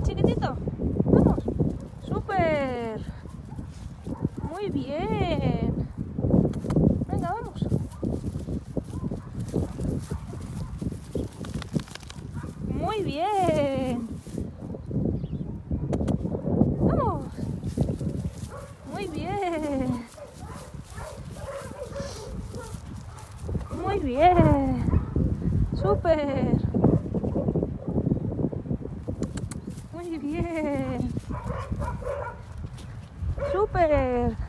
chiquitito. Vamos. Súper. Muy bien. Venga, vamos. Muy bien. Vamos. Muy bien. Muy bien. Súper. Muy bien. Súper.